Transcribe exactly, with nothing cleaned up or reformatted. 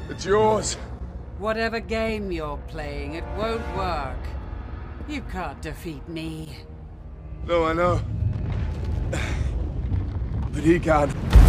It's yours. Whatever game you're playing, it won't work. You can't defeat me. No, I know. But he can.